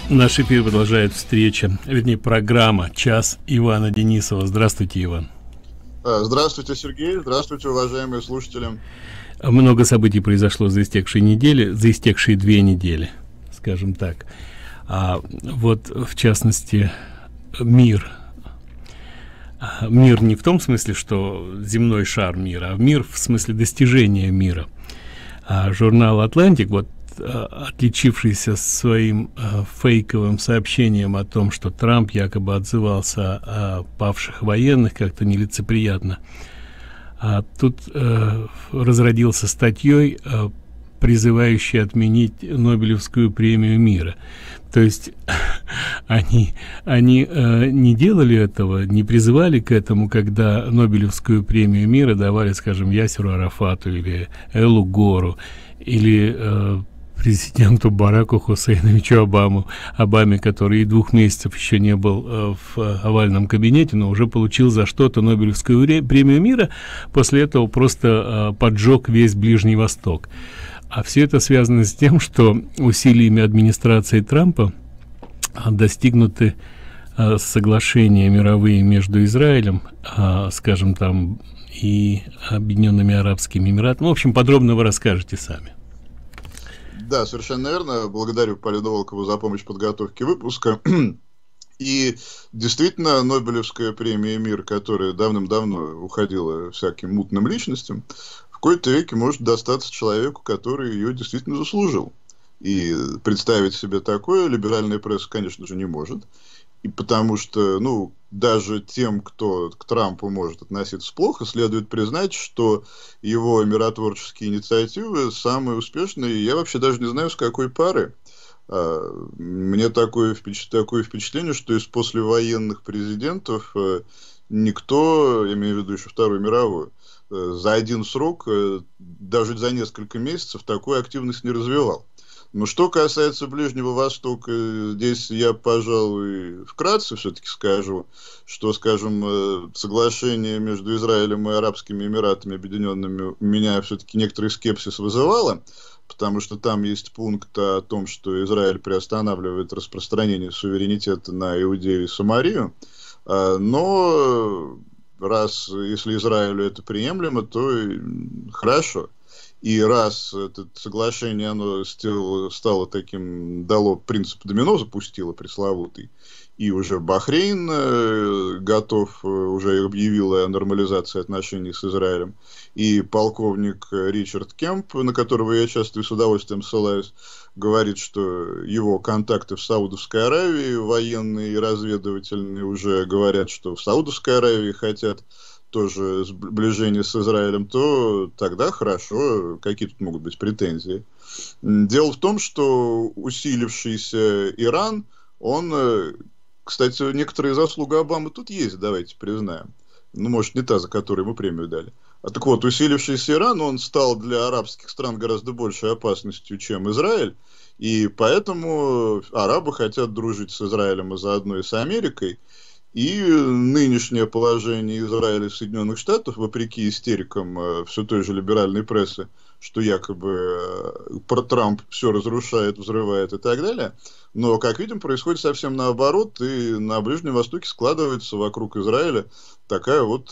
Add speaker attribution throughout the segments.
Speaker 1: Наш эфир продолжает встреча, вернее, программа «Час» Ивана Денисова. Здравствуйте, Иван.
Speaker 2: Здравствуйте, Сергей. Здравствуйте, уважаемые слушатели.
Speaker 1: Много событий произошло за истекшие недели, за истекшие 2 недели, скажем так. Вот, в частности, мир. Мир не в том смысле, что земной шар мира, а мир в смысле достижения мира. Журнал «Атлантик», вот, отличившийся своим фейковым сообщением о том, что Трамп якобы отзывался о павших военных как-то нелицеприятно, тут разродился статьей, призывающей отменить Нобелевскую премию мира. То есть они не делали этого, не призывали к этому, когда Нобелевскую премию мира давали, скажем, Ясеру Арафату или Элу Гору, или президенту Бараку Хусейновичу Обаме, который и 2 месяцев еще не был в овальном кабинете, но уже получил за что-то Нобелевскую премию мира, после этого просто поджег весь Ближний Восток. А все это связано с тем, что усилиями администрации Трампа достигнуты соглашения мировые между Израилем, скажем, там, и Объединенными Арабскими Эмиратами. В общем, подробно вы расскажете сами.
Speaker 2: Да, совершенно верно. Благодарю Полину Волкову за помощь в подготовке выпуска. И действительно, Нобелевская премия «Мир», которая давным-давно уходила всяким мутным личностям, в какой-то веке может достаться человеку, который ее действительно заслужил. И представить себе такое либеральная пресса, конечно же, не может. И потому что, даже тем, кто к Трампу может относиться плохо, следует признать, что его миротворческие инициативы самые успешные. И я вообще даже не знаю, с какой пары. Мне такое впечатление, что из послевоенных президентов никто, я имею в виду еще Вторую мировую, за один срок, даже за несколько месяцев, такую активность не развивал. Но что касается Ближнего Востока, здесь я, пожалуй, вкратце все-таки скажу, что, скажем, соглашение между Израилем и Арабскими Эмиратами Объединенными у меня все-таки некоторый скепсис вызывало, потому что там есть пункт о том, что Израиль приостанавливает распространение суверенитета на Иудею и Самарию, но если Израилю это приемлемо, то хорошо. И раз это соглашение, оно стало таким, дало принцип домино, запустило пресловутый, и уже Бахрейн готов, уже объявил о нормализации отношений с Израилем, и полковник Ричард Кемп, на которого я часто и с удовольствием ссылаюсь, говорит, что его контакты в Саудовской Аравии, военные и разведывательные, уже говорят, что в Саудовской Аравии хотят тоже сближение с Израилем, то тогда хорошо, какие тут могут быть претензии. Дело в том, что усилившийся Иран, он, кстати, некоторые заслуги Обамы тут есть, давайте признаем. Может, не та, за которую ему премию дали. Так вот, усилившийся Иран, он стал для арабских стран гораздо большей опасностью, чем Израиль, и поэтому арабы хотят дружить с Израилем и заодно и с Америкой. И нынешнее положение Израиля и Соединенных Штатов, вопреки истерикам все той же либеральной прессы, что якобы про Трамп все разрушает, взрывает и так далее, но, как видим, происходит совсем наоборот, и на Ближнем Востоке складывается вокруг Израиля такая вот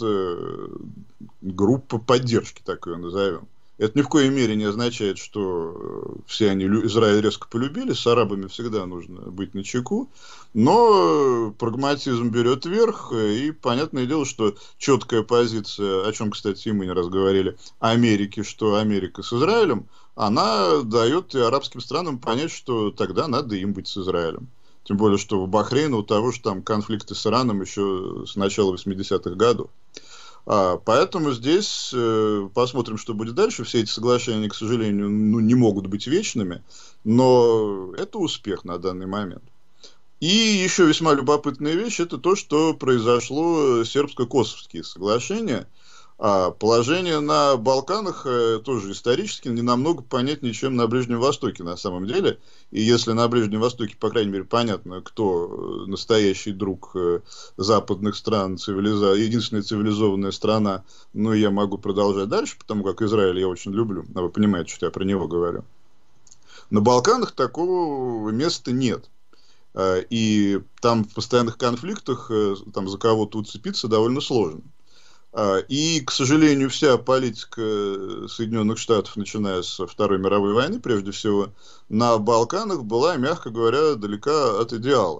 Speaker 2: группа поддержки, так ее назовем. Это ни в коей мере не означает, что все они Израиль резко полюбили, с арабами всегда нужно быть начеку, но прагматизм берет верх, и понятное дело, что четкая позиция, о чем, кстати, и мы не раз говорили, Америки, что Америка с Израилем, она дает и арабским странам понять, что тогда надо им быть с Израилем. Тем более, что в Бахрейне у того же там конфликты с Ираном еще с начала 80-х годов. Поэтому здесь посмотрим, что будет дальше. Все эти соглашения, к сожалению, не могут быть вечными, но это успех на данный момент. И еще весьма любопытная вещь, это то, что произошло сербско-косовские соглашения. Положение на Балканах тоже исторически не намного понятнее, чем на Ближнем Востоке на самом деле. И если на Ближнем Востоке, по крайней мере, понятно, кто настоящий друг западных стран, единственная цивилизованная страна, я могу продолжать дальше, потому как Израиль я очень люблю, а вы понимаете, что я про него говорю. На Балканах такого места нет. И там в постоянных конфликтах там за кого-то уцепиться довольно сложно. И, к сожалению, вся политика Соединенных Штатов, начиная с Второй мировой войны, прежде всего, на Балканах была, мягко говоря, далека от идеала.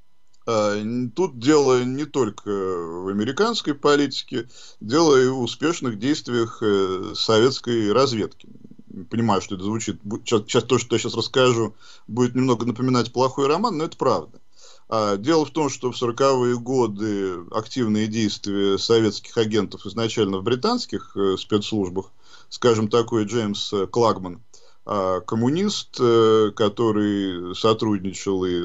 Speaker 2: Тут дело не только в американской политике, дело и в успешных действиях советской разведки. Понимаю, что это звучит... Сейчас то, что я сейчас расскажу, будет немного напоминать плохой роман, но это правда. Дело в том, что в 40-е годы активные действия советских агентов изначально в британских спецслужбах, скажем, такой Джеймс Клагман, коммунист, который сотрудничал и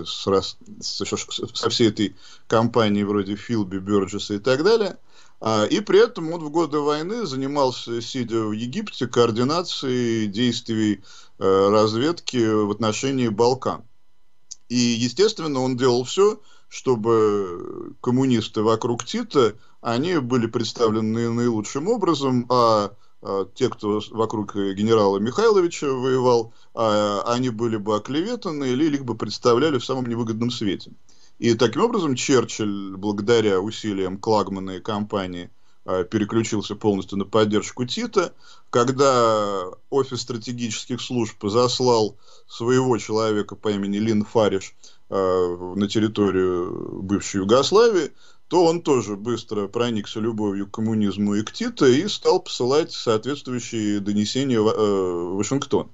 Speaker 2: со всей этой компанией вроде Филби, Бёрджеса и так далее. И при этом он в годы войны занимался, сидя в Египте, координацией действий разведки в отношении Балкан. И, естественно, он делал все, чтобы коммунисты вокруг Тита, они были представлены наилучшим образом, а те, кто вокруг генерала Михайловича воевал, они были бы оклеветаны или их бы представляли в самом невыгодном свете. И таким образом Черчилль, благодаря усилиям Клагмана и компании, переключился полностью на поддержку Тита. Когда офис стратегических служб заслал своего человека по имени Лин Фариш на территорию бывшей Югославии, то он тоже быстро проникся любовью к коммунизму и к Тито и стал посылать соответствующие донесения в Вашингтон.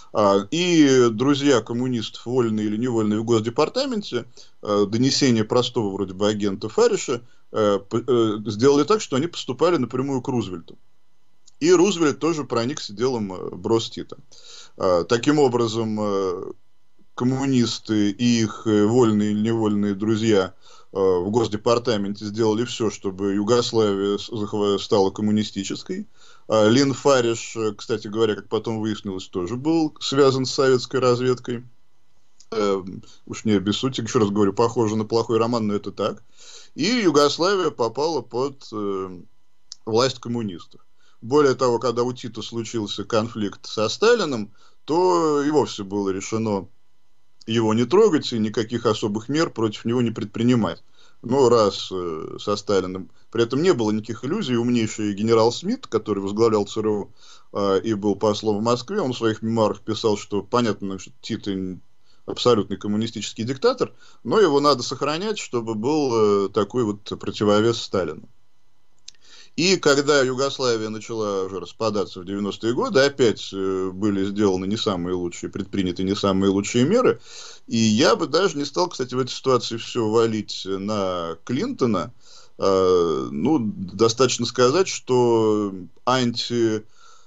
Speaker 2: И друзья коммунистов, вольные или невольные в Госдепартаменте, донесения простого вроде бы агента Фариша сделали так, что они поступали напрямую к Рузвельту. И Рузвельт тоже проникся делом Брос Тита. Таким образом, коммунисты и их вольные или невольные друзья в Госдепартаменте сделали все, чтобы Югославия стала коммунистической. Лин Фариш, кстати говоря, как потом выяснилось, тоже был связан с советской разведкой. Уж не без сути, еще раз говорю, похоже на плохой роман, но это так. И Югославия попала под власть коммунистов. Более того, когда у Тита случился конфликт со Сталиным, то и вовсе было решено его не трогать и никаких особых мер против него не предпринимать. Но раз со Сталиным при этом не было никаких иллюзий, умнейший генерал Смит, который возглавлял ЦРУ и был послом в Москве, он в своих мемуарах писал, что понятно, что Тита абсолютный коммунистический диктатор, но его надо сохранять, чтобы был такой вот противовес Сталину. И когда Югославия начала уже распадаться в 90-е годы, опять были сделаны не самые лучшие, предприняты не самые лучшие меры. И я бы даже не стал, кстати, в этой ситуации все валить на Клинтона. Ну, достаточно сказать, что даже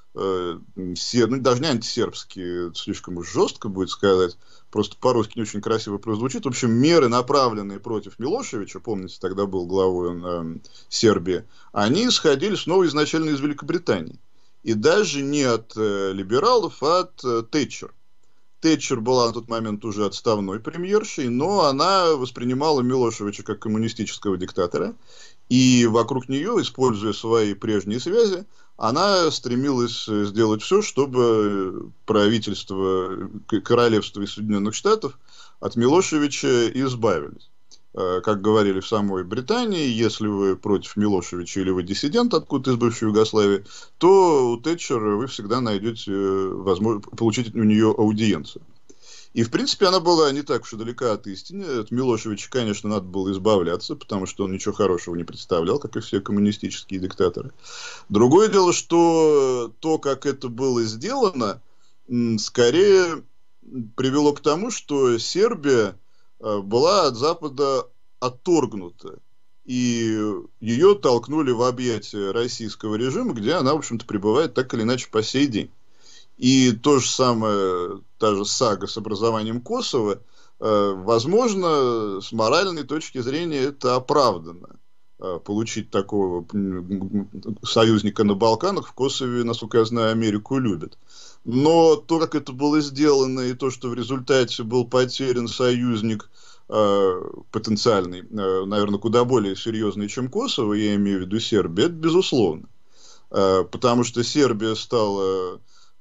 Speaker 2: не антисербские, слишком уж жестко будет сказать, просто по-русски не очень красиво прозвучит. В общем, меры, направленные против Милошевича, помните, тогда был главой Сербии, они исходили снова изначально из Великобритании. И даже не от либералов, а от Тэтчер. Тэтчер была на тот момент уже отставной премьершей, но она воспринимала Милошевича как коммунистического диктатора. И вокруг нее, используя свои прежние связи, она стремилась сделать все, чтобы правительство королевства и Соединенных Штатов от Милошевича избавились. Как говорили в самой Британии, если вы против Милошевича или вы диссидент откуда-то из бывшей Югославии, то у Тэтчер вы всегда найдете возможность получить у нее аудиенцию. И, в принципе, она была не так уж и далека от истины. От Милошевича, конечно, надо было избавляться, потому что он ничего хорошего не представлял, как и все коммунистические диктаторы. Другое дело, что то, как это было сделано, скорее привело к тому, что Сербия была от Запада отторгнута. И ее толкнули в объятия российского режима, где она, в общем-то, пребывает так или иначе по сей день. И то же самое, та же сага с образованием Косово, возможно, с моральной точки зрения это оправдано. Получить такого союзника на Балканах, в Косове, насколько я знаю, Америку любят. Но то, как это было сделано, и то, что в результате был потерян союзник потенциальный, наверное, куда более серьезный, чем Косово, я имею в виду Сербия, это безусловно. Потому что Сербия стала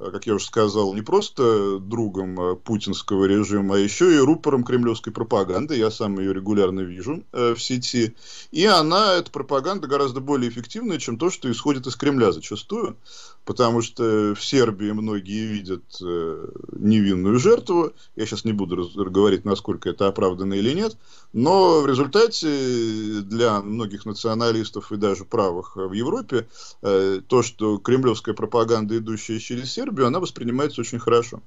Speaker 2: как я уже сказал, не просто другом путинского режима, а еще и рупором кремлевской пропаганды. Я сам ее регулярно вижу в сети. И она, эта пропаганда, гораздо более эффективная, чем то, что исходит из Кремля зачастую. Потому что в Сербии многие видят невинную жертву. Я сейчас не буду говорить, насколько это оправдано или нет. Но в результате для многих националистов и даже правых в Европе то, что кремлевская пропаганда, идущая через Сербию, она воспринимается очень хорошо.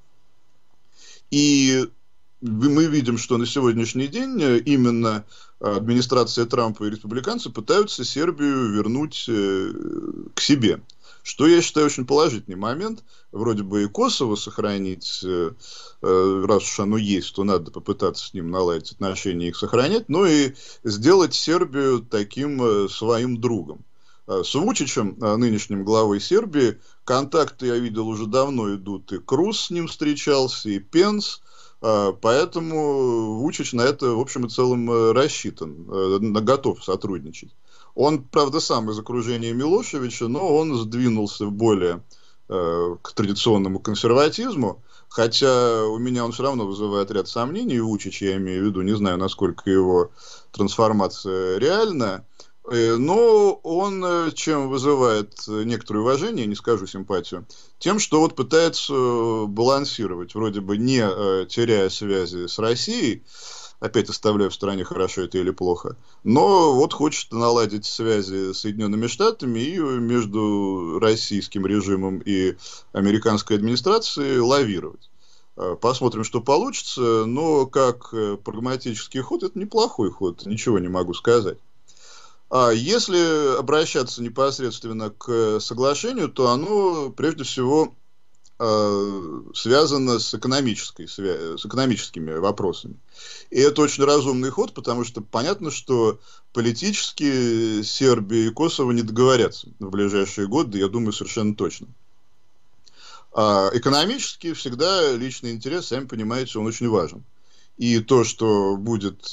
Speaker 2: И мы видим, что на сегодняшний день именно администрация Трампа и республиканцы пытаются Сербию вернуть к себе. Что я считаю очень положительный момент. Вроде бы и Косово сохранить, раз уж оно есть, то надо попытаться с ним наладить отношения и их сохранять, но и сделать Сербию таким своим другом. С Вучичем, нынешним главой Сербии, контакты, я видел, уже давно идут. И Круз с ним встречался, и Пенс. Поэтому Вучич на это, в общем и целом, рассчитан, готов сотрудничать. Он, правда, сам из окружения Милошевича, но он сдвинулся более к традиционному консерватизму. Хотя у меня он все равно вызывает ряд сомнений. Вучич, я имею в виду, не знаю, насколько его трансформация реальна. Но он чем вызывает некоторое уважение, не скажу симпатию, тем, что вот пытается балансировать, вроде бы не теряя связи с Россией, опять оставляю в стороне, хорошо это или плохо, но вот хочет наладить связи с Соединенными Штатами и между российским режимом и американской администрацией лавировать. Посмотрим, что получится, но как прагматический ход, это неплохой ход, ничего не могу сказать. А если обращаться непосредственно к соглашению, то оно прежде всего связано с экономическими вопросами. И это очень разумный ход, потому что понятно, что политически Сербия и Косово не договорятся в ближайшие годы, я думаю, совершенно точно. А экономически всегда личный интерес, сами понимаете, он очень важен. И то, что будет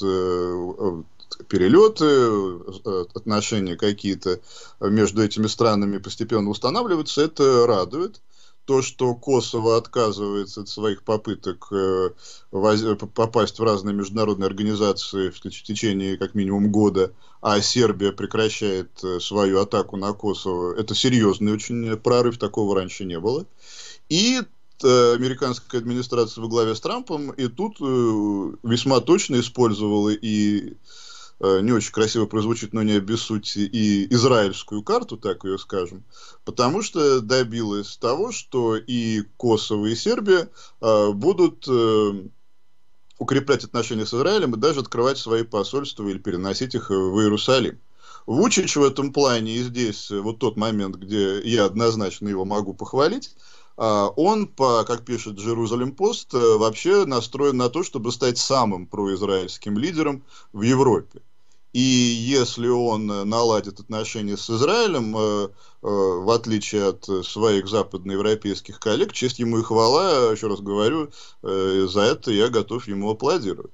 Speaker 2: перелеты, отношения какие-то между этими странами постепенно устанавливаются, это радует. То, что Косово отказывается от своих попыток попасть в разные международные организации в течение как минимум года, а Сербия прекращает свою атаку на Косово, это серьезный очень прорыв, такого раньше не было. И американская администрация во главе с Трампом и тут весьма точно использовала и не очень красиво прозвучит, но не обессудьте, и израильскую карту, так ее скажем, потому что добилась того, что и Косово, и Сербия будут укреплять отношения с Израилем и даже открывать свои посольства или переносить их в Иерусалим. Вучич в этом плане, и здесь вот тот момент, где я однозначно его могу похвалить, он, как пишет Jerusalem Post, вообще настроен на то, чтобы стать самым произраильским лидером в Европе. И если он наладит отношения с Израилем, в отличие от своих западноевропейских коллег, честь ему и хвала, еще раз говорю, за это я готов ему аплодировать.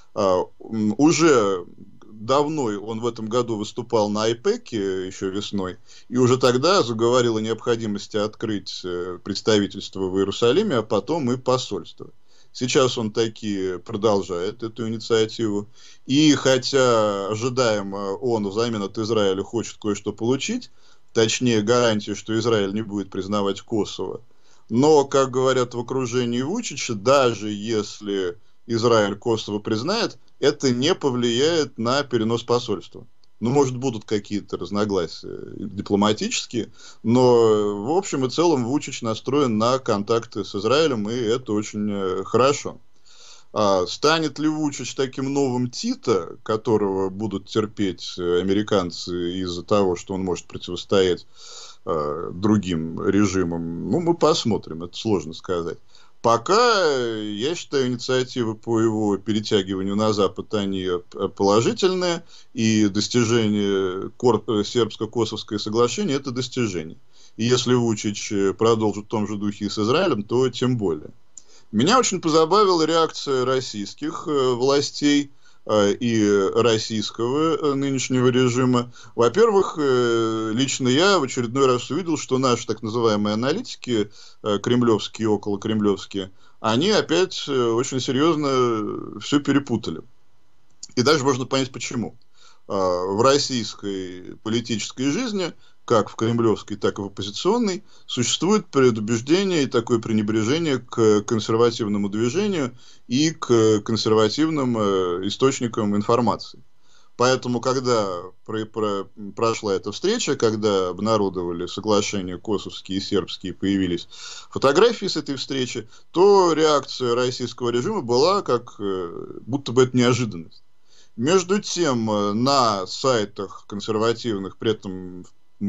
Speaker 2: Уже давно он в этом году выступал на АйПЭКе, еще весной, и уже тогда заговорил о необходимости открыть представительство в Иерусалиме, а потом и посольство. Сейчас он таки продолжает эту инициативу. И хотя ожидаемо он взамен от Израиля хочет кое-что получить, точнее гарантию, что Израиль не будет признавать Косово, но, как говорят в окружении Вучича, даже если Израиль Косово признает, это не повлияет на перенос посольства. Ну, может, будут какие-то разногласия дипломатические, но в общем и целом Вучич настроен на контакты с Израилем, и это очень хорошо. Станет ли Вучич таким новым Тито, которого будут терпеть американцы из-за того, что он может противостоять другим режимам? Ну, мы посмотрим, это сложно сказать. Пока, я считаю, инициативы по его перетягиванию на Запад, они положительные, и достижение сербско-косовское соглашение – это достижение. И если Вучич продолжит в том же духе и с Израилем, то тем более. Меня очень позабавила реакция российских властей и российского нынешнего режима. Во-первых, лично я в очередной раз увидел, что наши так называемые аналитики, кремлевские и околокремлевские, они опять очень серьезно все перепутали. И даже можно понять, почему. В российской политической жизни, как в кремлевской, так и в оппозиционной, существует предубеждение и такое пренебрежение к консервативному движению и к консервативным источникам информации. Поэтому, когда прошла эта встреча, когда обнародовали соглашения косовские и сербские, появились фотографии с этой встречи, то реакция российского режима была как будто бы это неожиданность. Между тем, на сайтах консервативных, при этом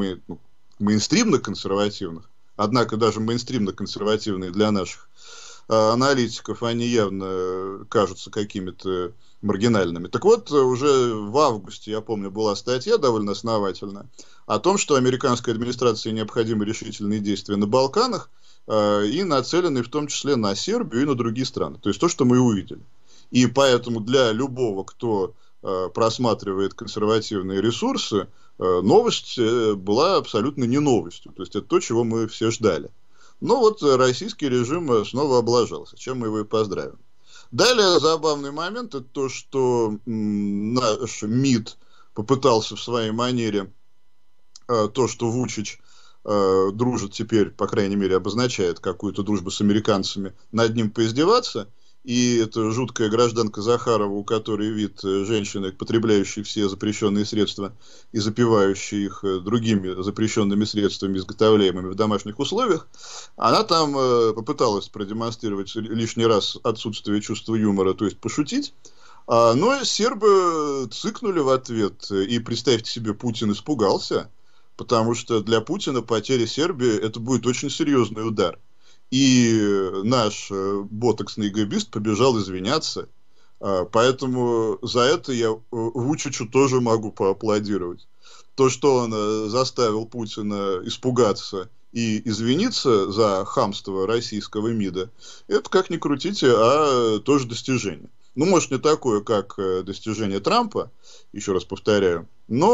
Speaker 2: мейнстримно-консервативных, однако даже мейнстримно-консервативные для наших аналитиков, они явно кажутся какими-то маргинальными. Так вот, уже в августе, я помню, была статья довольно основательная о том, что американской администрации необходимы решительные действия на Балканах и нацеленные в том числе на Сербию и на другие страны. То есть то, что мы увидели. И поэтому для любого, кто просматривает консервативные ресурсы, новость была абсолютно не новостью. То есть это то, чего мы все ждали. Но вот российский режим снова облажался, чем мы его и поздравим. Далее забавный момент, это то, что наш МИД попытался в своей манере то, что Вучич дружит теперь, по крайней мере, обозначает какую-то дружбу с американцами, над ним поиздеваться. И эта жуткая гражданка Захарова, у которой вид женщины, потребляющей все запрещенные средства и запивающей их другими запрещенными средствами, изготовляемыми в домашних условиях, она там попыталась продемонстрировать лишний раз отсутствие чувства юмора, то есть пошутить. Но сербы цыкнули в ответ. И представьте себе, Путин испугался, потому что для Путина потеря Сербии это будет очень серьезный удар. И наш ботоксный эгоист побежал извиняться. Поэтому за это я Вучичу тоже могу поаплодировать. То, что он заставил Путина испугаться и извиниться за хамство российского МИДа, это, как ни крутите, а тоже достижение. Ну, может, не такое, как достижение Трампа, еще раз повторяю,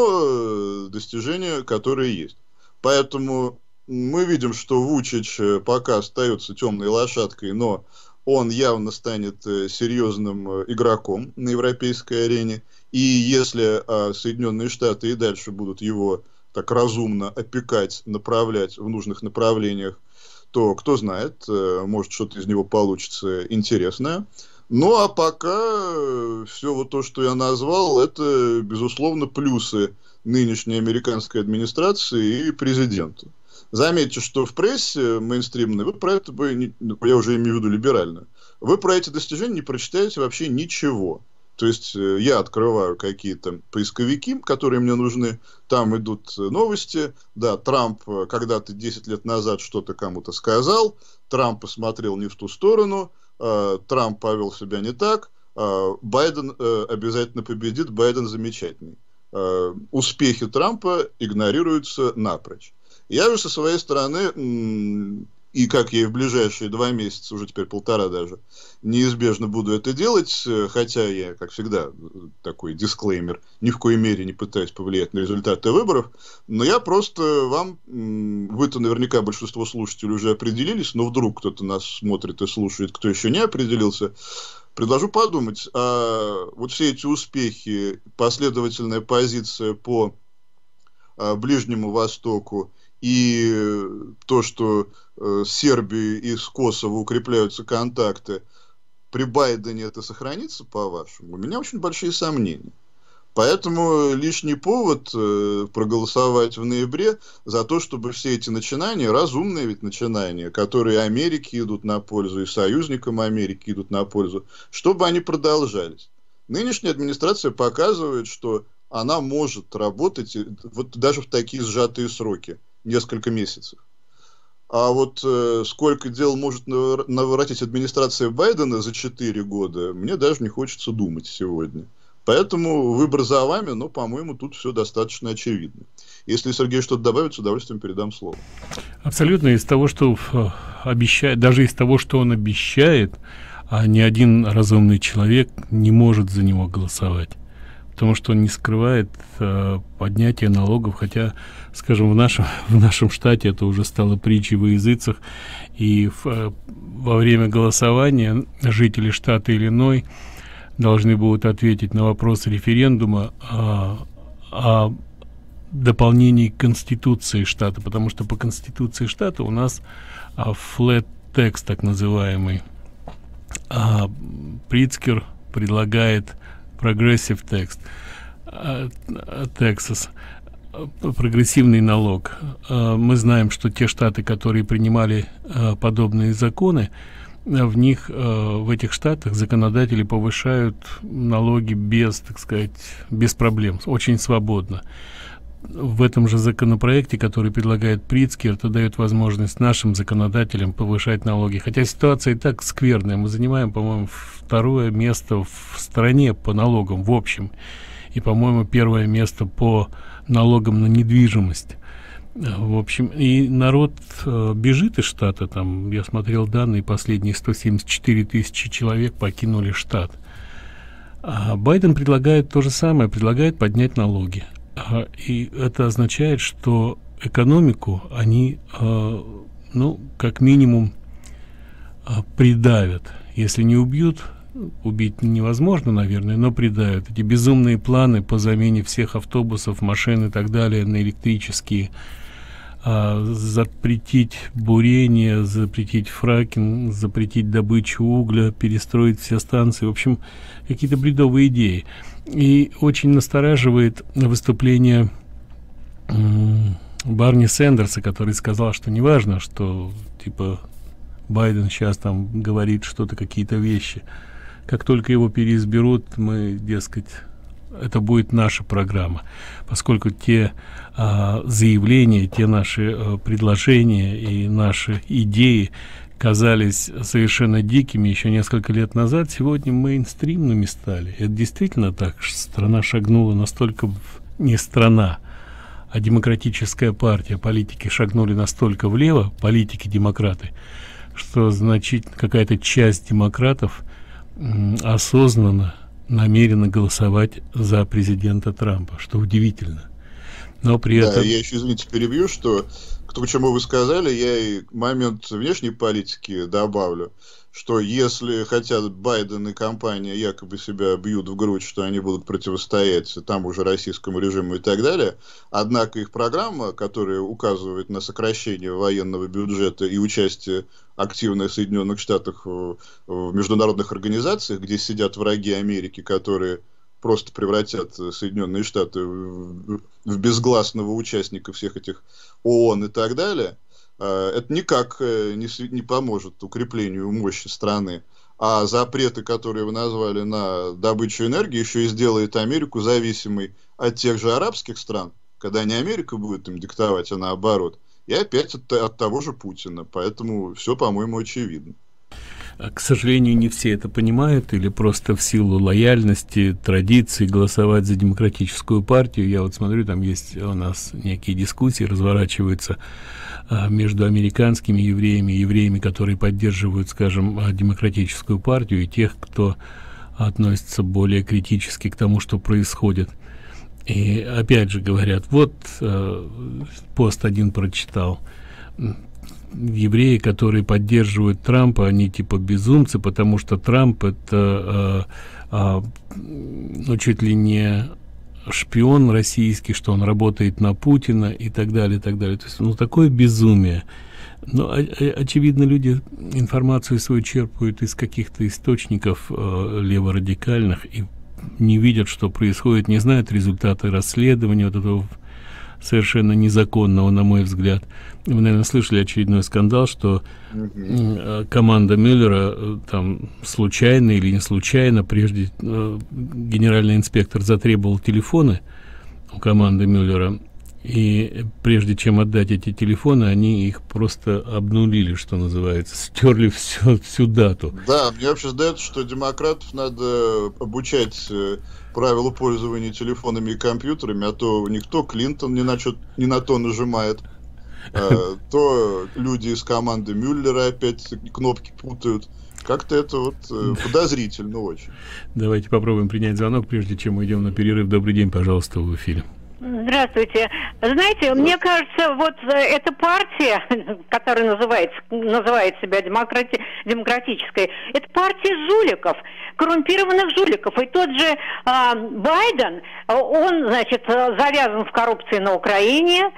Speaker 2: но достижение, которое есть. Поэтому мы видим, что Вучич пока остается темной лошадкой, но он явно станет серьезным игроком на европейской арене. И если Соединенные Штаты и дальше будут его так разумно опекать, направлять в нужных направлениях, то, кто знает, может, что-то из него получится интересное. Ну, а пока все вот то, что я назвал, это, безусловно, плюсы нынешней американской администрации и президента. Заметьте, что в прессе мейнстримной вы про это бы, я уже имею в виду либеральную, вы про эти достижения не прочитаете вообще ничего. То есть я открываю какие-то поисковики, которые мне нужны, там идут новости. Да, Трамп когда-то 10 лет назад что-то кому-то сказал, Трамп посмотрел не в ту сторону, Трамп повел себя не так, Байден обязательно победит, Байден замечательный. Успехи Трампа игнорируются напрочь. Я же со своей стороны, и как я и в ближайшие 2 месяца, уже теперь 1,5 даже, неизбежно буду это делать, хотя я, как всегда, такой дисклеймер, ни в коей мере не пытаюсь повлиять на результаты выборов, но я просто вам, вы-то наверняка большинство слушателей уже определились, но вдруг кто-то нас смотрит и слушает, кто еще не определился, предложу подумать, а вот все эти успехи, последовательная позиция по Ближнему Востоку, и то, что с Сербией и с Косово укрепляются контакты, при Байдене это сохранится, по-вашему? У меня очень большие сомнения. Поэтому лишний повод проголосовать в ноябре за то, чтобы все эти начинания, разумные ведь начинания, которые Америке идут на пользу и союзникам Америки идут на пользу, чтобы они продолжались. Нынешняя администрация показывает, что она может работать вот даже в такие сжатые сроки. Несколько месяцев. А вот сколько дел может наворотить администрация Байдена за 4 года, мне даже не хочется думать сегодня. Поэтому выбор за вами, но, по-моему, тут все достаточно очевидно. Если Сергей что-то добавит, с удовольствием передам слово.
Speaker 1: Абсолютно. Из того, что обещает, даже из того, что он обещает, а ни один разумный человек не может за него голосовать, потому что он не скрывает поднятие налогов, хотя, скажем, в нашем штате это уже стало притчей во языцах, и во время голосования жители штата Иллинойс должны будут ответить на вопрос референдума о дополнении Конституции штата, потому что по Конституции штата у нас flat tax, так называемый, а Прицкер предлагает progressive tax, Texas, прогрессивный налог. Мы знаем, что те штаты, которые принимали подобные законы, в этих штатах законодатели повышают налоги без, так сказать, без проблем, очень свободно. В этом же законопроекте, который предлагает Прицкер, это дает возможность нашим законодателям повышать налоги. Хотя ситуация и так скверная. Мы занимаем, по-моему, второе место в стране по налогам в общем. И, по-моему, первое место по налогам на недвижимость. В общем, и народ бежит из штата. Там, я смотрел данные, последние 174 тысячи человек покинули штат. А Байден предлагает то же самое, предлагает поднять налоги. И это означает, что экономику они, ну, как минимум, придавят. Если не убьют, убить невозможно, наверное, но придавят. Эти безумные планы по замене всех автобусов, машин и так далее на электрические, запретить бурение, запретить фракинг, запретить добычу угля, перестроить все станции. В общем, какие-то бредовые идеи. И очень настораживает выступление Барни Сэндерса, который сказал, что неважно, что типа Байден сейчас там говорит что-то, какие-то вещи. Как только его переизберут, мы, дескать, это будет наша программа, поскольку те заявления, те наши предложения и наши идеи казались совершенно дикими еще несколько лет назад, сегодня мейнстримными стали. Это действительно так. Страна шагнула настолько, не страна, а демократическая партия, политики шагнули настолько влево, политики-демократы, что значит какая-то часть демократов осознанно намерена голосовать за президента Трампа, что удивительно. Но при этом...
Speaker 2: я еще, извините, перебью, что к тому, чему вы сказали, я и момент внешней политики добавлю, что если хотят Байден и компания якобы себя бьют в грудь, что они будут противостоять тому же российскому режиму и так далее, однако их программа, которая указывает на сокращение военного бюджета и участие активное в Соединенных Штатах в международных организациях, где сидят враги Америки, которые просто превратят Соединенные Штаты в безгласного участника всех этих ООН и так далее, это никак не поможет укреплению мощи страны. А запреты, которые вы назвали на добычу энергии, еще и сделает Америку зависимой от тех же арабских стран, когда не Америка будет им диктовать, а наоборот. И опять от того же Путина. Поэтому все, по-моему, очевидно.
Speaker 1: К сожалению, не все это понимают, или просто в силу лояльности, традиций голосовать за демократическую партию. Я вот смотрю, там есть у нас некие дискуссии, разворачиваются между американскими евреями и евреями, которые поддерживают, скажем, демократическую партию, и тех, кто относится более критически к тому, что происходит. И опять же говорят, вот пост один прочитал, евреи, которые поддерживают Трампа, они типа безумцы, потому что Трамп это ну, чуть ли не шпион российский, что он работает на Путина и так далее, и так далее. То есть, ну, такое безумие. Но, очевидно, люди информацию свою черпают из каких-то источников леворадикальных и не видят, что происходит, не знают результаты расследования вот этого совершенно незаконного, на мой взгляд. Вы, наверное, слышали очередной скандал, что команда Мюллера там случайно или не случайно, прежде генеральный инспектор затребовал телефоны у команды Мюллера, и прежде чем отдать эти телефоны, они их просто обнулили, что называется, стерли всю дату.
Speaker 2: Да, мне вообще сдается, что демократов надо обучать правила пользования телефонами и компьютерами, а то никто, Клинтон ни на то нажимает, то люди из команды Мюллера опять кнопки путают. Как-то это вот подозрительно очень.
Speaker 1: Давайте попробуем принять звонок, прежде чем уйдем на перерыв. Добрый день, пожалуйста, в эфире.
Speaker 3: Здравствуйте. Знаете, мне кажется, вот эта партия, которая называет себя демократической, это партия жуликов, коррумпированных жуликов. И тот же Байден, он, значит, завязан в коррупции на Украине,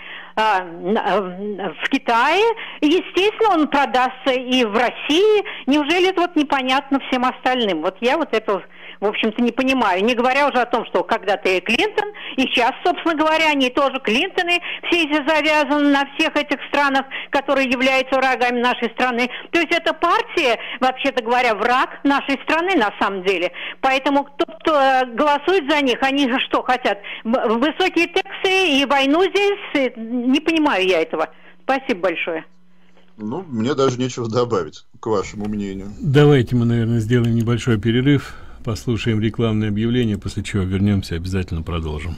Speaker 3: в Китае, естественно, он продастся и в России. Неужели это вот непонятно всем остальным? Вот я вот это, в общем-то, не понимаю. Не говоря уже о том, что когда-то и Клинтон, и сейчас, собственно говоря, они тоже Клинтоны, все эти завязаны на всех этих странах, которые являются врагами нашей страны. То есть эта партия, вообще-то говоря, враг нашей страны на самом деле. Поэтому кто голосует за них, они же что хотят? Высокие таксы и войну здесь? Не понимаю я этого. Спасибо большое.
Speaker 2: Ну, мне даже нечего добавить к вашему мнению.
Speaker 1: Давайте мы, наверное, сделаем небольшой перерыв, послушаем рекламное объявление, после чего вернемся, обязательно продолжим.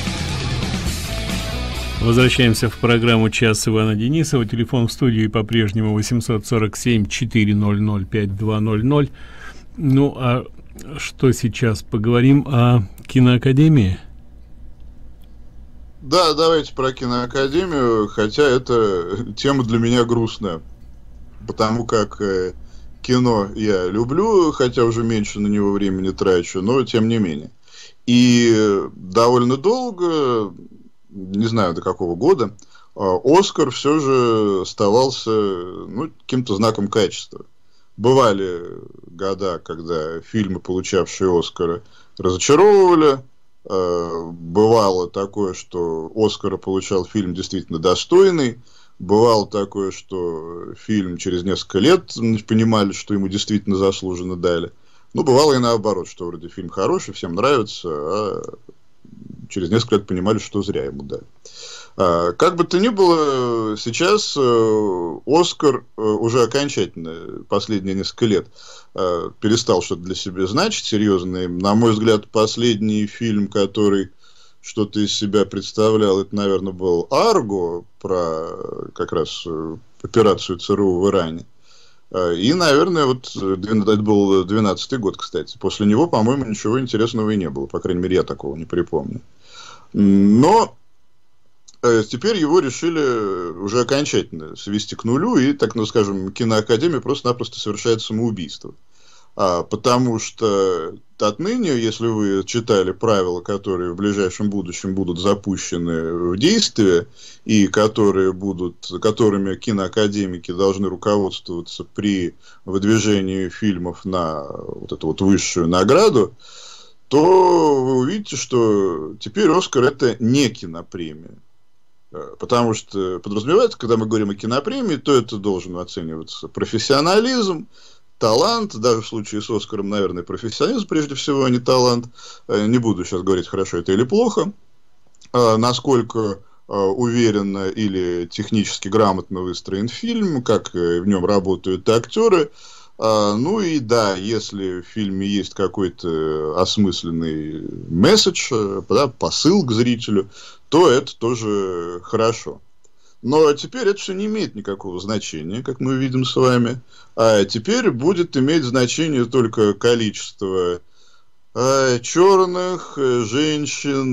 Speaker 1: Возвращаемся в программу «Час» Ивана Денисова. Телефон в студии по-прежнему 847-400-5200. Ну, а что сейчас? Поговорим о киноакадемии?
Speaker 2: Да, давайте про киноакадемию, хотя это тема для меня грустная, потому как кино я люблю, хотя уже меньше на него времени трачу, но тем не менее. И довольно долго, не знаю до какого года, Оскар все же оставался каким-то знаком качества. Бывали года, когда фильмы, получавшие Оскара, разочаровывали. Бывало такое, что Оскара получал фильм действительно достойный. Бывало такое, что фильм через несколько лет понимали, что ему действительно заслуженно дали. Но бывало и наоборот, что вроде фильм хороший, всем нравится, а через несколько лет понимали, что зря ему дали. Как бы то ни было, сейчас Оскар уже окончательно последние несколько лет перестал что-то для себя значить серьезное. На мой взгляд, последний фильм, который что-то из себя представлял, это, наверное, был «Арго», про как раз операцию ЦРУ в Иране. И, наверное, вот это был 12-й год, кстати. После него, по-моему, ничего интересного и не было. По крайней мере, я такого не припомню. Но теперь его решили уже окончательно свести к нулю, и, так скажем, киноакадемия просто-напросто совершает самоубийство. Потому что отныне, если вы читали правила, которые в ближайшем будущем будут запущены в действие, и которыми киноакадемики должны руководствоваться при выдвижении фильмов на вот эту вот высшую награду, то вы увидите, что теперь «Оскар» — это не кинопремия. Потому что подразумевается, когда мы говорим о кинопремии, то это должен оцениваться профессионализм, талант, даже в случае с Оскаром, наверное, профессионализм прежде всего, а не талант. Не буду сейчас говорить, хорошо это или плохо. Насколько уверенно или технически грамотно выстроен фильм, как в нем работают актеры. Ну и да, если в фильме есть какой-то осмысленный месседж, посыл к зрителю, то это тоже хорошо. Но теперь это все не имеет никакого значения, как мы видим с вами. А теперь будет иметь значение только количество черных, женщин,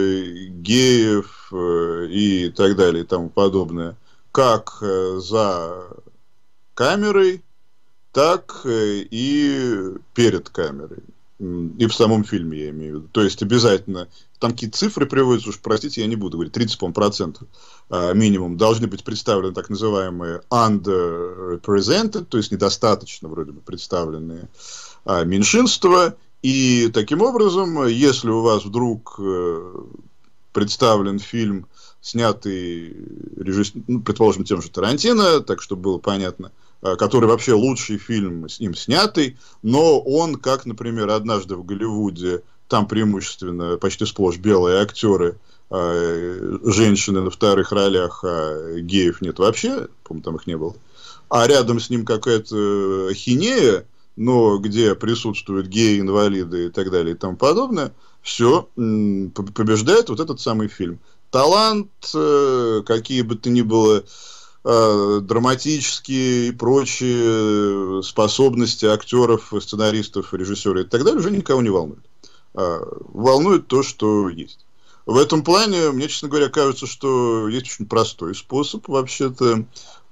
Speaker 2: геев и так далее и тому подобное. Как за камерой, так и перед камерой. И в самом фильме, я имею в виду. То есть обязательно, там какие-то цифры приводятся, уж простите, я не буду говорить, 30% минимум должны быть представлены так называемые underrepresented, то есть недостаточно вроде бы представленные меньшинства. И таким образом, если у вас вдруг представлен фильм, снятый, предположим, тем же Тарантино, так чтобы было понятно, который вообще лучший фильм с ним снятый, но он, как, например, «Однажды в Голливуде», там преимущественно почти сплошь белые актеры, женщины на вторых ролях, а геев нет вообще, по-моему, там их не было, а рядом с ним какая-то ахинея, но где присутствуют геи, инвалиды и так далее и тому подобное, все, побеждает вот этот самый фильм. Талант, какие бы то ни было драматические и прочие способности актеров, сценаристов, режиссеров и так далее уже никого не волнует. Волнует то, что есть. В этом плане, мне, честно говоря, кажется, что есть очень простой способ, вообще-то.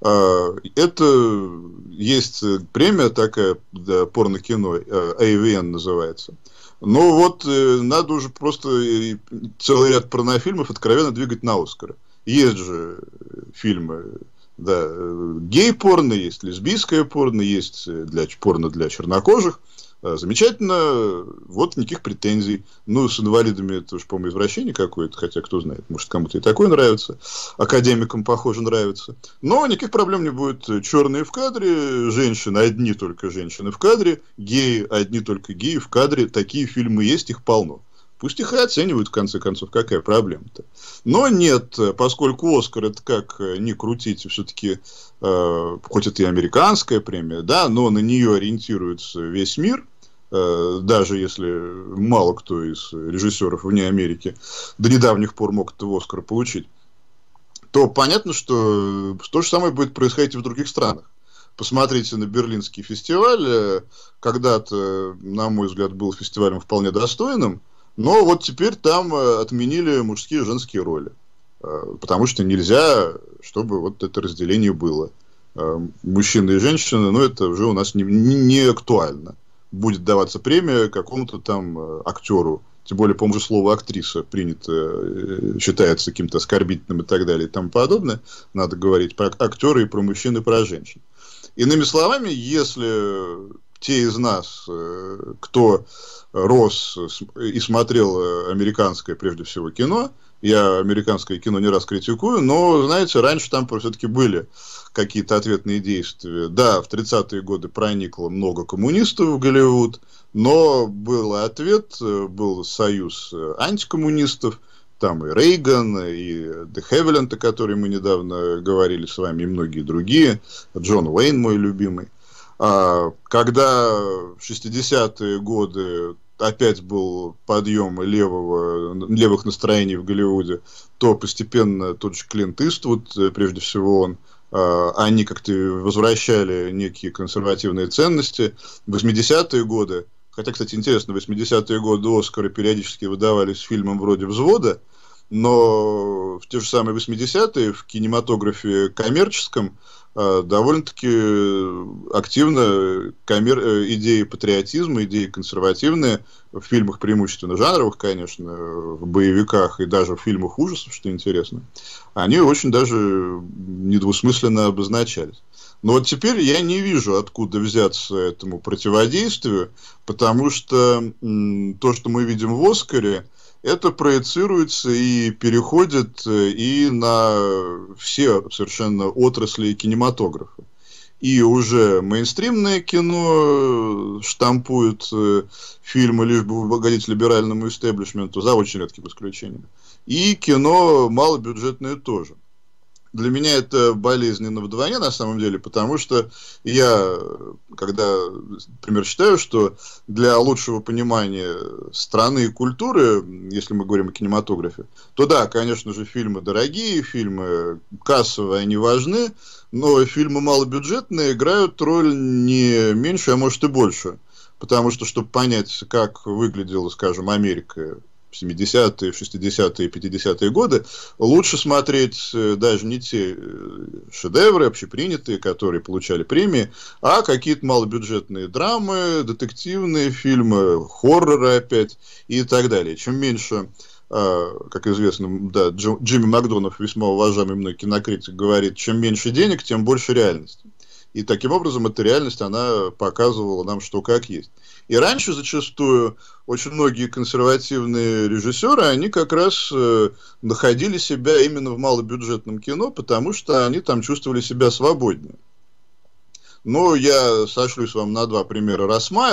Speaker 2: Это есть премия такая, да, порно-кино, AVN называется. Но вот надо уже просто целый ряд порнофильмов откровенно двигать на Оскары. Есть же фильмы, да, гей-порно, есть лесбийское порно, есть порно для чернокожих. Замечательно, вот никаких претензий. Ну, с инвалидами это уж, по-моему, извращение какое-то, хотя кто знает, может, кому-то и такое нравится. Академикам, похоже, нравится. Но никаких проблем не будет. Черные в кадре, женщины, одни только женщины в кадре, геи, одни только геи в кадре. Такие фильмы есть, их полно. Пусть их и оценивают, в конце концов, какая проблема-то. Но нет, поскольку «Оскар» это как ни крутите, все-таки, хоть это и американская премия, да, но на нее ориентируется весь мир, даже если мало кто из режиссеров вне Америки до недавних пор мог этого «Оскара» получить, то понятно, что то же самое будет происходить и в других странах. Посмотрите на Берлинский фестиваль. Когда-то, на мой взгляд, был фестивалем вполне достойным, но вот теперь там отменили мужские и женские роли. Потому что нельзя, чтобы вот это разделение было. Мужчины и женщины, ну, это уже у нас не актуально. Будет даваться премия какому-то там актеру. Тем более, по-моему, слово актриса принято, считается каким-то оскорбительным и так далее и тому подобное. Надо говорить про актера и про мужчин, и про женщин. Иными словами, если те из нас, кто рос и смотрел американское, прежде всего, кино, я американское кино не раз критикую, но, знаете, раньше там все-таки были какие-то ответные действия. Да, в 30-е годы проникло много коммунистов в Голливуд, но был ответ, был союз антикоммунистов, там и Рейган, и Де Хевиленд, о котором мы недавно говорили с вами, и многие другие, Джон Уэйн, мой любимый. Когда в 60-е годы опять был подъем левых настроений в Голливуде, то постепенно тот же Клинт Иствуд, прежде всего он, они как-то возвращали некие консервативные ценности. В 80-е годы, хотя, кстати, интересно, в 80-е годы «Оскары» периодически выдавались фильмам вроде «Взвода», но в те же самые 80-е в кинематографе коммерческом довольно-таки активно идеи патриотизма, идеи консервативные в фильмах преимущественно жанровых, конечно, в боевиках и даже в фильмах ужасов, что интересно, они очень даже недвусмысленно обозначались. Но вот теперь я не вижу, откуда взяться этому противодействию, потому что то, что мы видим в «Оскаре», это проецируется и переходит и на все совершенно отрасли кинематографа. И уже мейнстримное кино штампует фильмы, лишь бы угодить либеральному истеблишменту, за очень редким исключением. И кино малобюджетное тоже. Для меня это болезненно вдвойне, на самом деле, потому что я, когда, например, считаю, что для лучшего понимания страны и культуры, если мы говорим о кинематографе, то да, конечно же, фильмы дорогие, фильмы кассовые, они важны, но фильмы малобюджетные играют роль не меньше, а может и больше. Потому что, чтобы понять, как выглядела, скажем, Америка в 70-е, 60-е, 50-е годы, лучше смотреть даже не те шедевры общепринятые, которые получали премии, а какие-то малобюджетные драмы, детективные фильмы, хорроры опять и так далее. Чем меньше, как известно, да, Джимми Макдональд, весьма уважаемый мной кинокритик, говорит, чем меньше денег, тем больше реальности. И таким образом эта реальность, она показывала нам, что как есть. И раньше зачастую очень многие консервативные режиссеры, они как раз находили себя именно в малобюджетном кино, потому что они там чувствовали себя свободнее. Но я сошлюсь вам на два примера. Росмайер,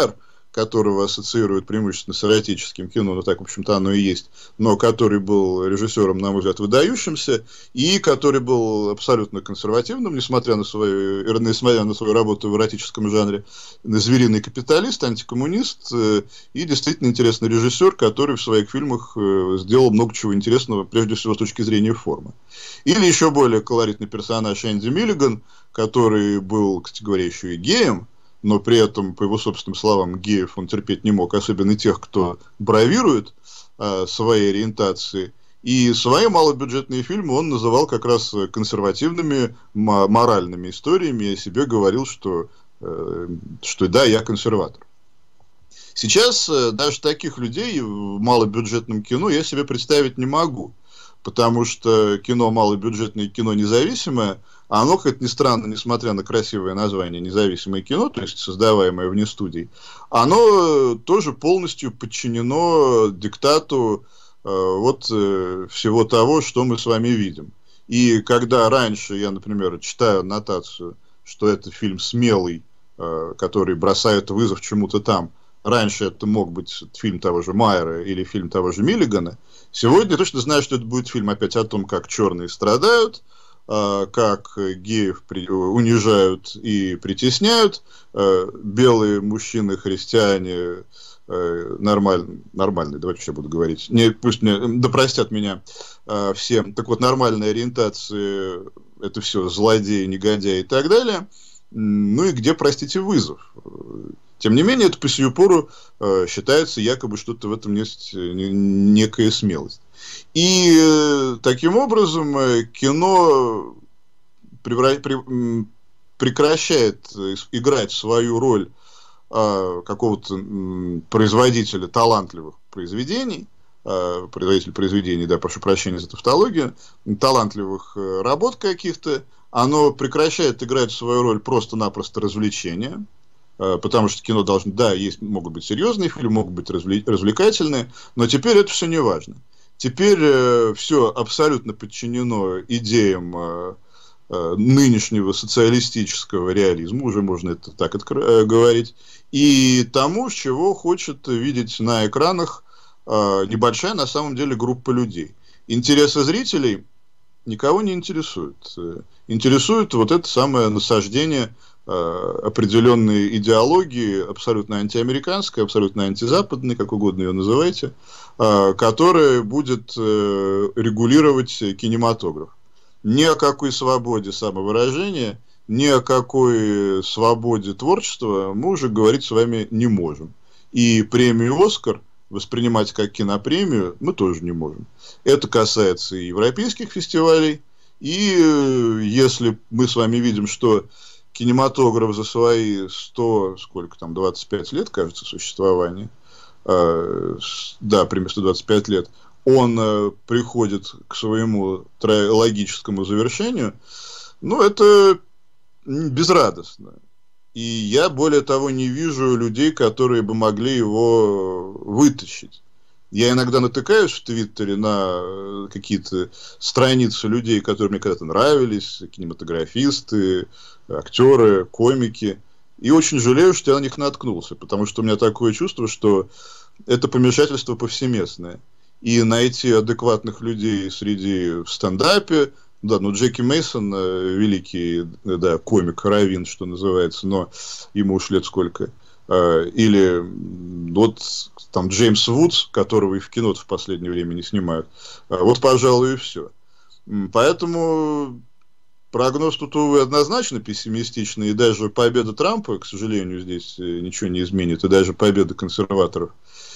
Speaker 2: которого ассоциируют преимущественно с эротическим кино, но так, в общем-то, оно и есть, но который был режиссером, на мой взгляд, выдающимся, и который был абсолютно консервативным, несмотря на свою работу в эротическом жанре, звериный капиталист, антикоммунист, и действительно интересный режиссер, который в своих фильмах сделал много чего интересного, прежде всего, с точки зрения формы. Или еще более колоритный персонаж Энди Миллиган, который был, кстати говоря, еще и геем, но при этом, по его собственным словам, геев он терпеть не мог, особенно тех, кто бравирует своей ориентацией. И свои малобюджетные фильмы он называл как раз консервативными, моральными историями, и о себе говорил, что да, я консерватор. Сейчас даже таких людей в малобюджетном кино я себе представить не могу, потому что кино малобюджетное и кино независимое, оно, как ни странно, несмотря на красивое название «независимое кино», то есть создаваемое вне студий, оно тоже полностью подчинено диктату всего того, что мы с вами видим. И когда раньше я, например, читаю аннотацию, что это фильм смелый, который бросает вызов чему-то там, раньше это мог быть фильм того же Майера или фильм того же Миллигана, сегодня я точно знаю, что это будет фильм опять о том, как черные страдают, как геев унижают и притесняют, белые мужчины, христиане, нормальные, давайте я буду говорить, пусть да простят меня все, так вот, нормальные ориентации, это все злодеи, негодяи и так далее, ну и где, простите, вызов. Тем не менее, это по сию пору считается якобы что-то в этом есть некая смелость. И таким образом кино прекращает играть свою роль какого-то производителя талантливых произведений, производитель произведений, да, прошу прощения за тавтологию, талантливых работ каких-то, оно прекращает играть свою роль просто-напросто развлечения, потому что кино должно, да, могут быть серьезные фильмы, могут быть развлекательные, но теперь это все не важно. Теперь все абсолютно подчинено идеям нынешнего социалистического реализма, уже можно это так говорить, и тому, чего хочет видеть на экранах небольшая на самом деле группа людей. Интересы зрителей никого не интересуют. Интересует вот это самое насаждение определенной идеологии, абсолютно антиамериканской, абсолютно антизападной, как угодно ее называйте, которая будет регулировать кинематограф. Ни о какой свободе самовыражения, ни о какой свободе творчества мы уже говорить с вами не можем. И премию «Оскар» воспринимать как кинопремию мы тоже не можем. Это касается и европейских фестивалей, и если мы с вами видим, что кинематограф за свои 25 лет, кажется, существования, да, примерно 125 лет, он приходит к своему логическому завершению, ну, это безрадостно. И я, более того, не вижу людей, которые бы могли его вытащить. Я иногда натыкаюсь в Твиттере на какие-то страницы людей, которые мне когда-то нравились, кинематографисты, актеры, комики. И очень жалею, что я на них наткнулся, потому что у меня такое чувство, что это помешательство повсеместное. И найти адекватных людей среди в стендапе, да, ну Джеки Мейсон, великий, да, комик, раввин, что называется, но ему уж лет сколько. Или вот там Джеймс Вудс, которого и в кино в последнее время не снимают. Вот, пожалуй, и все. Поэтому прогноз тут, увы, однозначно пессимистичный, и даже победа Трампа, к сожалению, здесь ничего не изменит, и даже победа консерваторов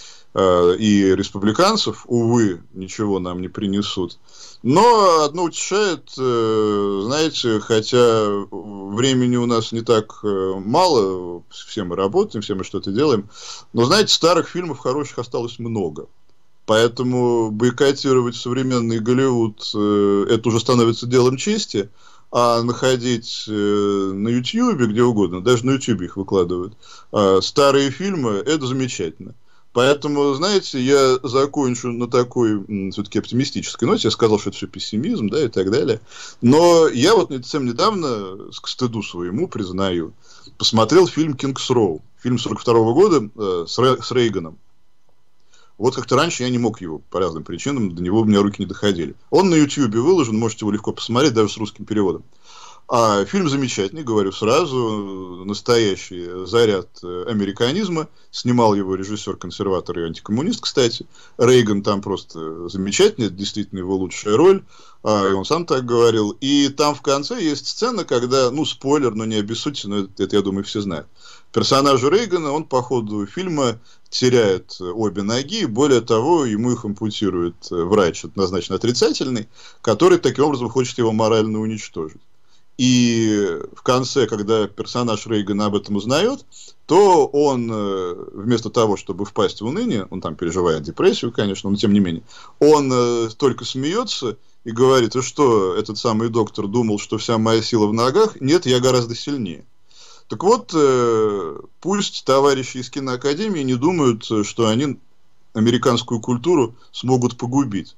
Speaker 2: и республиканцев, увы, ничего нам не принесут. Но одно утешает, знаете, хотя времени у нас не так мало, все мы работаем, все мы что-то делаем, но, знаете, старых фильмов хороших осталось много. Поэтому бойкотировать современный Голливуд, это уже становится делом чести, а находить на Ютьюбе, где угодно, даже на Ютьюбе их выкладывают, старые фильмы, это замечательно. Поэтому, знаете, я закончу на такой все-таки оптимистической ноте. Я сказал, что это все пессимизм, да, и так далее. Но я вот совсем недавно, к стыду своему, признаю, посмотрел фильм «Кингс Роу». фильм 1942 года с Рейганом. Вот как-то раньше я не мог его по разным причинам, до него у меня руки не доходили. Он на YouTube выложен, можете его легко посмотреть, даже с русским переводом. А фильм замечательный, говорю сразу, настоящий заряд американизма. Снимал его режиссер, консерватор и антикоммунист, кстати. Рейган там просто замечательный, это действительно его лучшая роль. И он сам так говорил. И там в конце есть сцена, когда, ну, спойлер, но не обессудьте, но это, я думаю, все знают. Персонаж Рейгана, он по ходу фильма теряет обе ноги, и более того, ему их ампутирует врач, однозначно отрицательный, который таким образом хочет его морально уничтожить. И в конце, когда персонаж Рейгана об этом узнает, то он вместо того, чтобы впасть в уныние, он там переживает депрессию, конечно, но тем не менее, он только смеется и говорит: что этот самый доктор думал, что вся моя сила в ногах? Нет, я гораздо сильнее. Так вот, пусть товарищи из киноакадемии не думают, что они американскую культуру смогут погубить.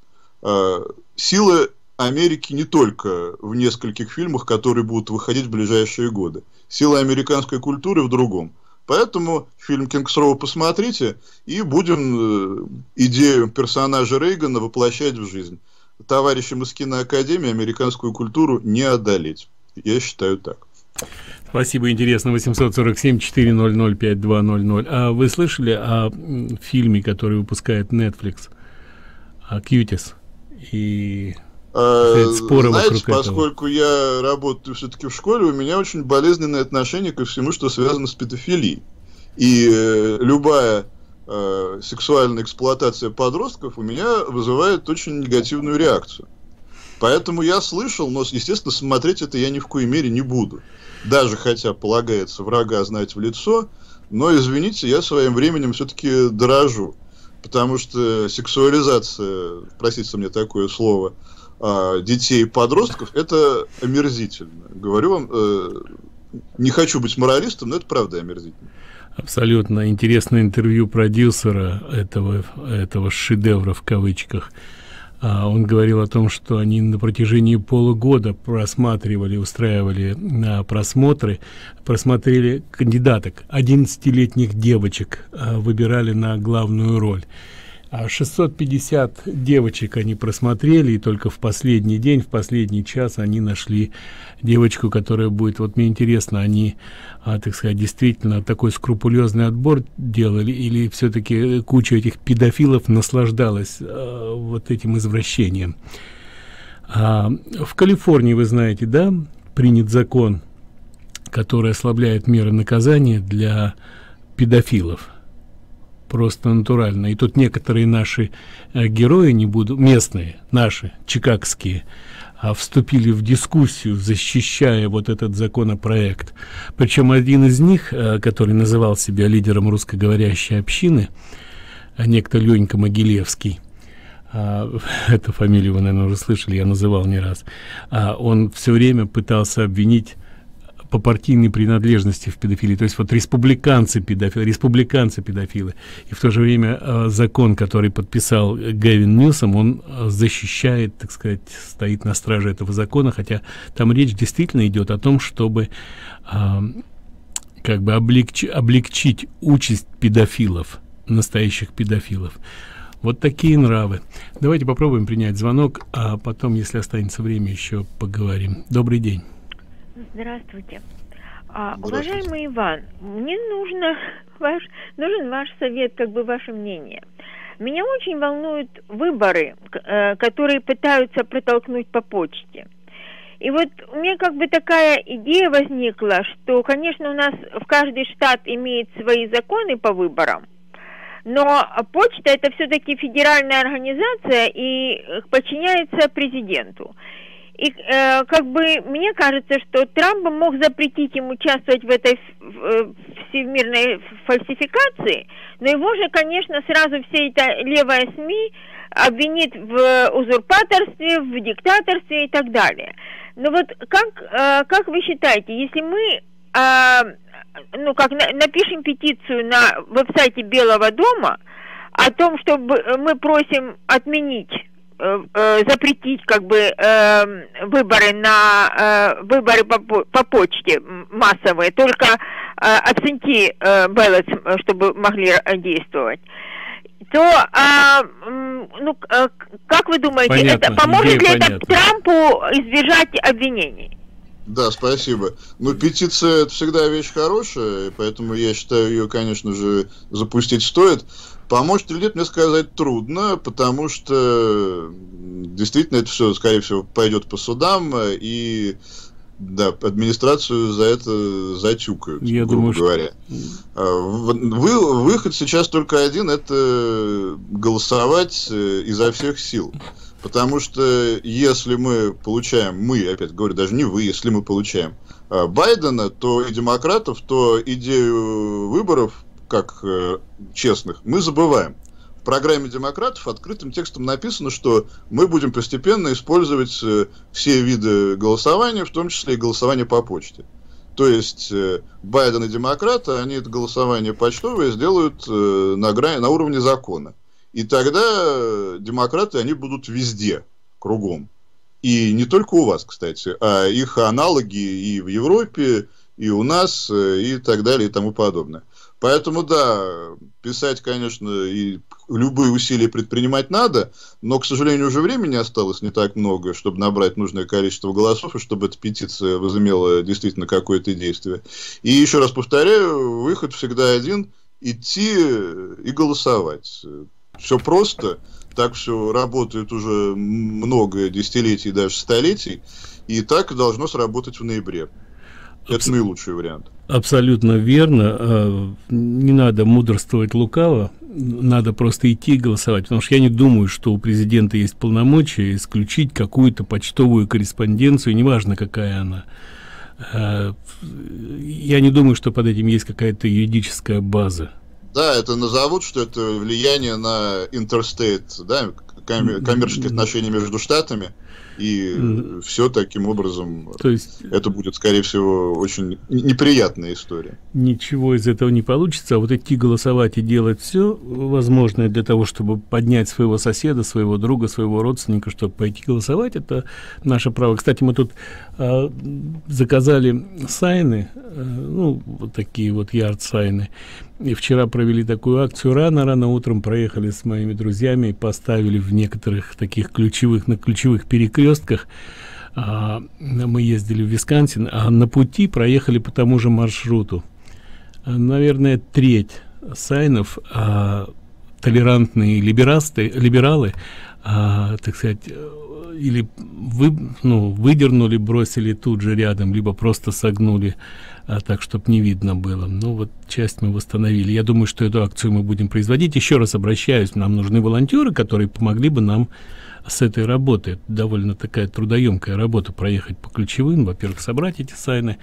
Speaker 2: Сила Америки не только в нескольких фильмах, которые будут выходить в ближайшие годы. Сила американской культуры в другом. Поэтому фильм «Кингс Роу» посмотрите, и будем идею персонажа Рейгана воплощать в жизнь. Товарищам из киноакадемии американскую культуру не одолеть. Я считаю так.
Speaker 1: Спасибо, интересно. 847-400-5200. А вы слышали о фильме, который выпускает Netflix? «Кьютис» и споры
Speaker 2: знаете,
Speaker 1: вокруг
Speaker 2: поскольку я работаю все-таки в школе, у меня очень болезненное отношение ко всему, что связано с педофилией. И любая сексуальная эксплуатация подростков у меня вызывает очень негативную реакцию. Поэтому я слышал, но, естественно, смотреть это я ни в коей мере не буду. Даже хотя полагается врага знать в лицо, но, извините, я своим временем все-таки дорожу. Потому что сексуализация, простите мне такое слово, детей и подростков, это омерзительно. Говорю вам, не хочу быть моралистом, но это правда омерзительно.
Speaker 1: Абсолютно. Интересное интервью продюсера этого шедевра в кавычках. Он говорил о том, что они на протяжении полугода просматривали, устраивали просмотры, просмотрели кандидаток, 11-летних девочек выбирали на главную роль. 650 девочек они просмотрели, и только в последний день, в последний час они нашли девочку, которая будет. Вот мне интересно, они, так сказать, действительно такой скрупулезный отбор делали, или все-таки куча этих педофилов наслаждалась вот этим извращением? В Калифорнии, вы знаете, да, принят закон, который ослабляет меры наказания для педофилов. Просто натурально. И тут некоторые наши герои, не буду, местные, наши, чикагские, вступили в дискуссию, защищая вот этот законопроект. Причем один из них, который называл себя лидером русскоговорящей общины, некто Ленька Могилевский, эту фамилию вы, наверное, уже слышали, я называл не раз, он все время пытался обвинить по партийной принадлежности в педофилии, то есть вот республиканцы педофилы, и в то же время закон, который подписал Гэвин Ньюсом, он защищает, так сказать, стоит на страже этого закона, хотя там речь действительно идет о том, чтобы как бы облегчить участь педофилов, настоящих педофилов. Вот такие нравы. Давайте попробуем принять звонок, а потом, если останется время, еще поговорим. Добрый день.
Speaker 4: Здравствуйте. Уважаемый Иван, мне нужен ваш совет, как бы ваше мнение. Меня очень волнуют выборы, которые пытаются протолкнуть по почте. И вот у меня как бы такая идея возникла, что, конечно, у нас в каждый штат имеет свои законы по выборам, но почта это все-таки федеральная организация и подчиняется президенту. И как бы мне кажется, что Трамп мог запретить им участвовать в этой всемирной фальсификации, но его же, конечно, сразу все это левая СМИ обвинит в узурпаторстве, в диктаторстве и так далее. Но вот как вы считаете, если мы напишем петицию на веб-сайте Белого дома о том, чтобы мы просим отменить запретить как бы выборы по почте массовые, только абсентий ballots, чтобы могли действовать, то как вы думаете,
Speaker 1: понятно,
Speaker 4: это поможет ли это
Speaker 1: понятна.
Speaker 4: Трампу избежать обвинений?
Speaker 2: Да, спасибо. Ну, петиция — это всегда вещь хорошая, поэтому я считаю, ее, конечно же, запустить стоит. Поможет или нет, мне сказать трудно, потому что действительно это все, скорее всего, пойдет по судам, и да, администрацию за это затюкают,
Speaker 1: я
Speaker 2: грубо
Speaker 1: думаю,
Speaker 2: говоря. Выход сейчас только один — это голосовать изо всех сил. Потому что если мы получаем, опять говорю, даже не вы, если мы получаем Байдена, то и демократов, то идею выборов, как честных, мы забываем. В программе демократов открытым текстом написано, что мы будем постепенно использовать все виды голосования, в том числе и голосование по почте. То есть Байден и демократы, они это голосование почтовое сделают на уровне закона. И тогда демократы, они будут везде, кругом. И не только у вас, кстати, а их аналоги и в Европе, и у нас, и так далее, и тому подобное. Поэтому, да, писать, конечно, и любые усилия предпринимать надо, но, к сожалению, уже времени осталось не так много, чтобы набрать нужное количество голосов, и чтобы эта петиция возымела действительно какое-то действие. И еще раз повторяю, выход всегда один – идти и голосовать. Все просто, так все работает уже много десятилетий, даже столетий, и так должно сработать в ноябре. Это наилучший вариант.
Speaker 1: Абсолютно верно. Не надо мудрствовать лукаво, надо просто идти голосовать, потому что я не думаю, что у президента есть полномочия исключить какую-то почтовую корреспонденцию, неважно, какая она. Я не думаю, что под этим есть какая-то юридическая база.
Speaker 2: Да, это назовут, что это влияние на interstate, да, коммерческие отношения между штатами, и все таким образом, то есть, это будет, скорее всего, очень неприятная история.
Speaker 1: Ничего из этого не получится, а вот идти голосовать и делать все возможное для того, чтобы поднять своего соседа, своего друга, своего родственника, чтобы пойти голосовать, это наше право. Кстати, мы тут заказали сайны, ну, вот такие вот ярд-сайны, и вчера провели такую акцию, рано утром проехали с моими друзьями и поставили в некоторых таких на ключевых перекрестках. Мы ездили в Висконсин, а на пути проехали по тому же маршруту. Наверное, треть сайнов толерантные либералы, так сказать, или выдернули, бросили тут же рядом, либо просто согнули, так, чтобы не видно было. Ну, вот часть мы восстановили. Я думаю, что эту акцию мы будем производить. Еще раз обращаюсь, нам нужны волонтеры, которые помогли бы нам с этой работой. Это довольно такая трудоемкая работа, проехать по ключевым, во-первых, собрать эти сайны.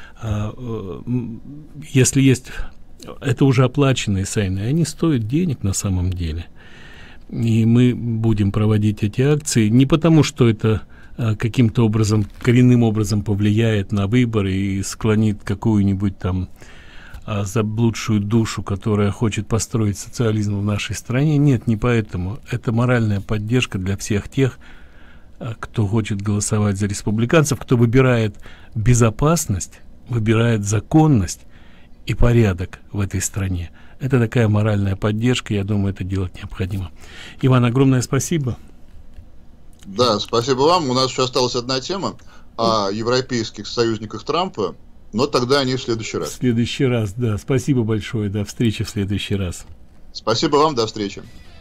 Speaker 1: Если есть, это уже оплаченные сайны, они стоят денег на самом деле. И мы будем проводить эти акции не потому, что это каким-то образом, коренным образом повлияет на выборы и склонит какую-нибудь там заблудшую душу, которая хочет построить социализм в нашей стране. Нет, не поэтому. Это моральная поддержка для всех тех, кто хочет голосовать за республиканцев, кто выбирает безопасность, выбирает законность и порядок в этой стране. Это такая моральная поддержка, я думаю, это делать необходимо. Иван, огромное спасибо.
Speaker 2: Да, спасибо вам. У нас еще осталась одна тема о европейских союзниках Трампа, но тогда они в следующий раз.
Speaker 1: В следующий раз, да. Спасибо большое. До встречи в следующий раз.
Speaker 2: Спасибо вам, до встречи.